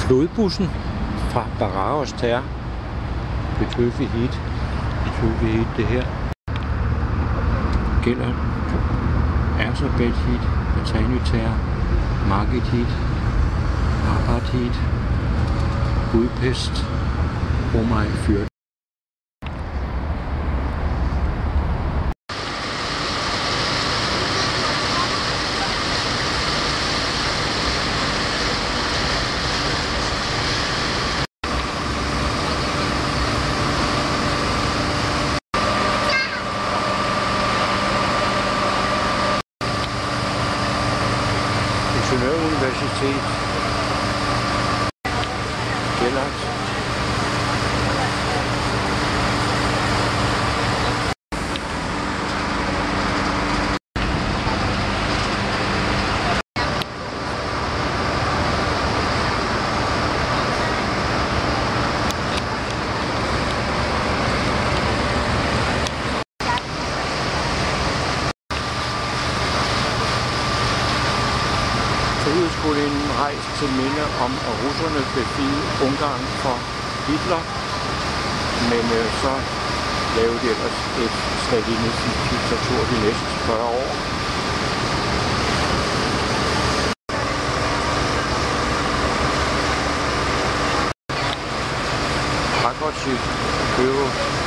flodbussen fra Baragos Terre. Betøfe Heat. Betøfe Heat, det her. Gælder Erzsébet Heat, Bretagne Terre, Margit Heat, Rabat Heat, Budapest, Romaj Fyrt. Universitet Gellert. Frihedsgudinden rejst til minde om, at russerne befriede Ungarn for Hitler, men så lavede de ellers et stalinistisk diktatur de næste 40 år. Krakow,